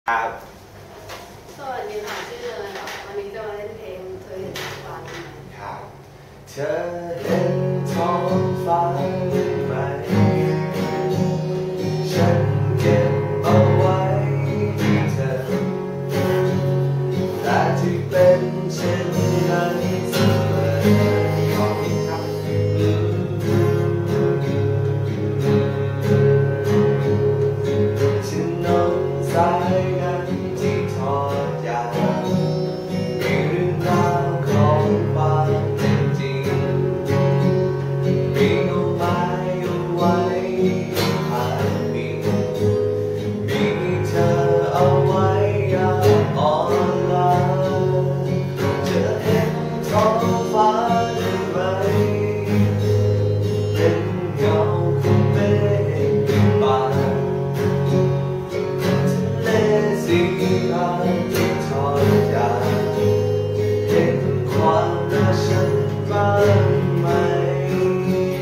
ครับสวัสดีค่ะชื่ออะไรคะวันนี้จะมาเล่นเพลงเธอเห็นท้องฟ้าไหมครับเธอเห็นท้องฟ้าไหมฉันเก็บเอาไว้ให้เธอและที่เป็นเช่นนั้นเสมอขออีกครับฉันนอนสายนั้นที่ทอดยาวมีเรื่องราวของความเป็นจริงมีเอาไม้เอาไว้ผ่านมีเธอเอาไว้ยามอ่อนล้าจะเห็นท้องฟ้าได้ไหมเป็นเงาของเมฆเป็นบางทะเลสีฟ้าที่ทอดยาวเห็นความรักฉันบ้างไหม